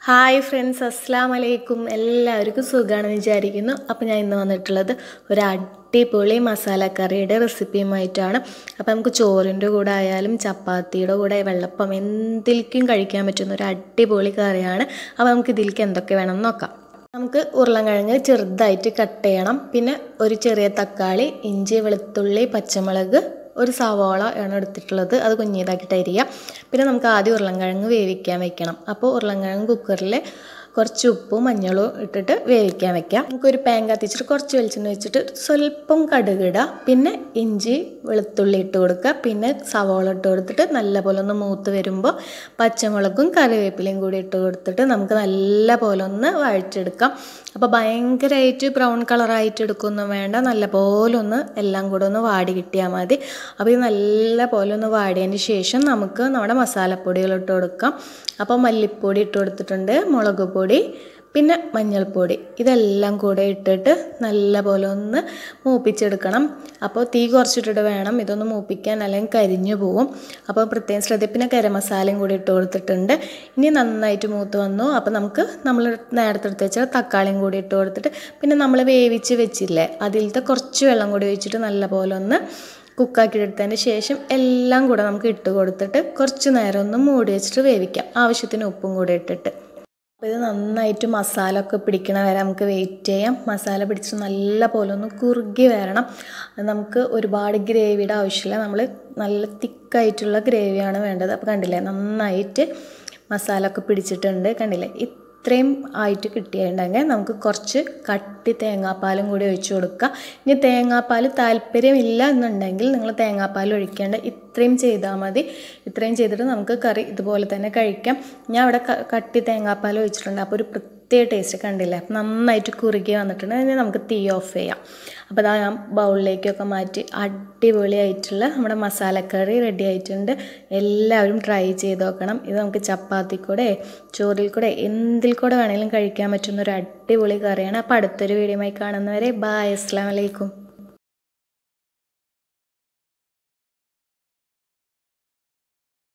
Hi friends, അസ്സലാമു അലൈക്കും. എല്ലാവർക്കും സുഖമാണെന്ന് വിചാരിക്കുന്നു. അപ്പോൾ ഞാൻ ഇന്ന് വന്നിട്ടുള്ളത് ഒരു അടിപൊളി മസാലക്കറിയുടെ റെസിപ്പിയുമായിട്ടാണ്. അപ്പോൾ നമുക്ക് ചോറിൻ്റെ കൂടെ ആയാലും ചപ്പാത്തിയുടെ കൂടെ വെള്ളപ്പം എന്തിലേക്കും കഴിക്കാൻ പറ്റുന്ന ഒരു അടിപൊളി കറിയാണ്. അപ്പോൾ നമുക്ക് ഇതിലേക്ക് എന്തൊക്കെ വേണമെന്ന് നോക്കാം. നമുക്ക് ഉരുളൻകിഴങ്ങ് ചെറുതായിട്ട് കട്ട് ചെയ്യണം. പിന്നെ ഒരു ചെറിയ തക്കാളി, ഇഞ്ചി, വെളുത്തുള്ളി, പച്ചമുളക്, ഒരു സവാള ആണ് എടുത്തിട്ടുള്ളത്. അത് കുഞ്ഞിതാക്കിയിട്ട് അരിയുക. പിന്നെ നമുക്ക് ആദ്യം ഉരുളൻകിഴങ്ങ് വേവിക്കാൻ വെക്കണം. അപ്പോൾ ഉരുളൻകിഴങ്ങ് കുക്കറിൽ കുറച്ച് ഉപ്പും മഞ്ഞളും ഇട്ടിട്ട് വേവിക്കാൻ വെക്കാം. നമുക്കൊരു പാൻ കത്തിച്ചിട്ട് കുറച്ച് വെളിച്ചെണ്ണ വെച്ചിട്ട് സ്വല്പം കടുകിടുക. പിന്നെ ഇഞ്ചി വെളുത്തുള്ളി ഇട്ട് കൊടുക്കുക. പിന്നെ സവാള ഇട്ട് കൊടുത്തിട്ട് നല്ലപോലെ ഒന്ന് മൂത്ത് വരുമ്പോൾ പച്ചമുളകും കറിവേപ്പിലയും കൂടി ഇട്ട് കൊടുത്തിട്ട് നമുക്ക് നല്ലപോലെ ഒന്ന് വഴറ്റെടുക്കാം. അപ്പോൾ ഭയങ്കരമായിട്ട് ബ്രൗൺ കളറായിട്ട് എടുക്കുകയൊന്നും വേണ്ട, നല്ലപോലെ ഒന്ന് എല്ലാം കൂടെ ഒന്ന് വാടി കിട്ടിയാൽ മതി. അപ്പോൾ ഇത് നല്ലപോലെ ഒന്ന് വാടിയതിന് ശേഷം നമുക്ക് നമ്മുടെ മസാലപ്പൊടികൾ ഇട്ട് കൊടുക്കാം. അപ്പോൾ മല്ലിപ്പൊടി ഇട്ട് കൊടുത്തിട്ടുണ്ട്, മുളക് പൊടി, പിന്നെ മഞ്ഞൾപ്പൊടി, ഇതെല്ലാം കൂടെ ഇട്ടിട്ട് നല്ലപോലെ ഒന്ന് മൂപ്പിച്ചെടുക്കണം. അപ്പോൾ തീ കുറച്ചിട്ടിട്ട് വേണം ഇതൊന്ന് മൂപ്പിക്കാൻ, അല്ലെങ്കിൽ കരിഞ്ഞു പോവും. അപ്പോൾ പ്രത്യേകം ശ്രദ്ധ. പിന്നെ ഗരം മസാലയും കൂടി ഇട്ട് കൊടുത്തിട്ടുണ്ട്. ഇനി നന്നായിട്ട് മൂത്ത് വന്നു. അപ്പോൾ നമുക്ക് നമ്മൾ നേരത്തെ എടുത്ത് വെച്ചാൽ തക്കാളിയും കൂടി ഇട്ട് കൊടുത്തിട്ട് പിന്നെ നമ്മൾ വേവിച്ച് വെച്ചില്ലേ അതിലത്തെ കുറച്ച് വെള്ളം കൂടി ഒഴിച്ചിട്ട് നല്ലപോലെ ഒന്ന് കുക്കാക്കി എടുത്തതിന് ശേഷം എല്ലാം കൂടെ നമുക്ക് ഇട്ട് കൊടുത്തിട്ട് കുറച്ച് നേരം ഒന്ന് മൂടി വെച്ചിട്ട് വേവിക്കാം, ആവശ്യത്തിന് ഉപ്പും കൂടി ഇട്ടിട്ട്. അപ്പോൾ ഇത് നന്നായിട്ട് മസാല ഒക്കെ പിടിക്കണ വരെ നമുക്ക് വെയിറ്റ് ചെയ്യാം. മസാല പിടിച്ച് നല്ല പോലെ ഒന്ന് കുറുകി വരണം. നമുക്ക് ഒരുപാട് ഗ്രേവിയുടെ ആവശ്യമില്ല, നമ്മൾ നല്ല തിക്കായിട്ടുള്ള ഗ്രേവിയാണ് വേണ്ടത്. അപ്പോൾ കണ്ടില്ലേ, നന്നായിട്ട് മസാല ഒക്കെ പിടിച്ചിട്ടുണ്ട്. കണ്ടില്ലേ, ഇത്രയും ആയിട്ട് കിട്ടിയിട്ടുണ്ടെങ്കിൽ നമുക്ക് കുറച്ച് കട്ടി തേങ്ങാപ്പാലും കൂടി ഒഴിച്ചു കൊടുക്കുക. ഇനി തേങ്ങാപ്പാൽ താല്പര്യമില്ല എന്നുണ്ടെങ്കിൽ നിങ്ങൾ തേങ്ങാപ്പാൽ ഒഴിക്കേണ്ട, ഇത്രയും ചെയ്താൽ മതി. ഇത്രയും ചെയ്തിട്ട് നമുക്ക് കറി ഇതുപോലെ തന്നെ കഴിക്കാം. ഞാൻ ഇവിടെ കട്ടി തേങ്ങാപ്പാൽ ഒഴിച്ചിട്ടുണ്ട്. അപ്പോൾ ഒരു പ്രത്യേക ടേസ്റ്റ് കണ്ടില്ലേ, നന്നായിട്ട് കുറുകി വന്നിട്ടുണ്ട്. ഇനി നമുക്ക് തീ ഓഫ് ചെയ്യാം. അപ്പോൾ അതാ ഞാൻ ബൗളിലേക്കൊക്കെ മാറ്റി അടിപൊളിയായിട്ടുള്ള നമ്മുടെ മസാലക്കറി റെഡി ആയിട്ടുണ്ട്. എല്ലാവരും ട്രൈ ചെയ്ത് നോക്കണം. ഇത് നമുക്ക് ചപ്പാത്തി കൂടെ, ചോറിൽ കൂടെ, എന്തിൽ കൂടെ വേണമെങ്കിലും കഴിക്കാൻ പറ്റുന്ന ഒരു അടിപൊളി കറിയാണ്. അപ്പോൾ അടുത്തൊരു വീഡിയോയുമായി കാണുന്നവരെ ബായ്, അസ്സലാമു അലൈക്കും.